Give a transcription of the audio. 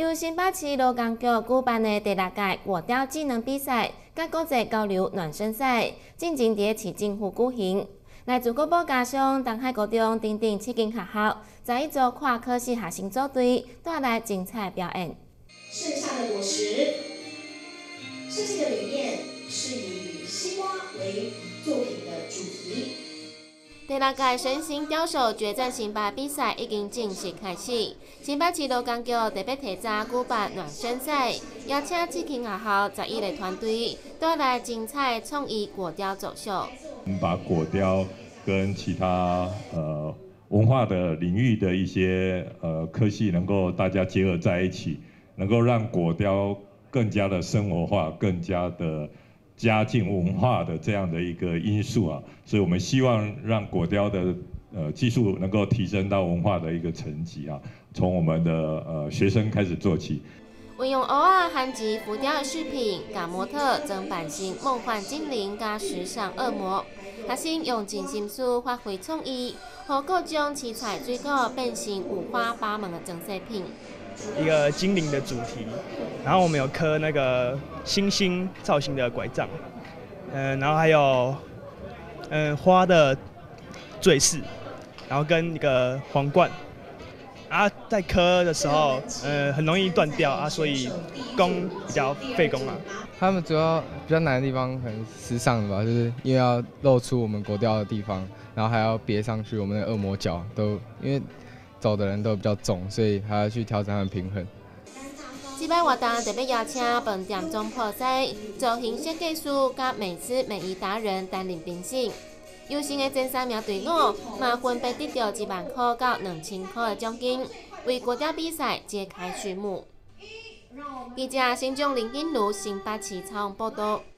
由新北市劳工局举办的第6届国雕技能比赛甲国际交流暖身赛，进前伫市政府举行。来自国宝家乡、东海高中等7间学校，在一组跨科系学生组队，带来精彩表演。 剩下的果实设计的理念是以西瓜为作品的主题。 第6届身形雕塑决战新北比赛已经正式开始。新北市劳工局特别提早举办暖身赛，邀请7间学校11个团队，带来精彩创意果雕走秀。 我们把果雕跟其他文化的领域的一些科系能够大家结合在一起，能够让果雕更加的生活化，更加的加进文化的这样的一个因素啊，所以我们希望让果雕的技术能够提升到文化的一个层级啊，从我们的学生开始做起。 运用蚵仔和及浮雕的饰品，甲模特装扮成梦幻精灵加时尚恶魔。学生用尽心思发挥创意，让各种七彩水果变成五花八门的装饰品。 一个精灵的主题，然后我们有刻那个星星造型的拐杖，然后还有花的坠饰，然后跟一个皇冠。啊，在刻的时候，很容易断掉啊，所以工比较费工啊。 他们主要比较难的地方，可能时尚的吧，就是因为要露出我们果雕的地方，然后还要别上去我们的恶魔角，都因为走的人都比较重，所以还要去调整他们平衡。 这摆活动特别邀请饭店总铺师、造型设计师甲美姿美仪达人担任评审。优胜的前3名队伍嘛，分别得到1万块到2000块的奖金，为国雕比赛揭开序幕。记者新庄林景如新北市采访报道。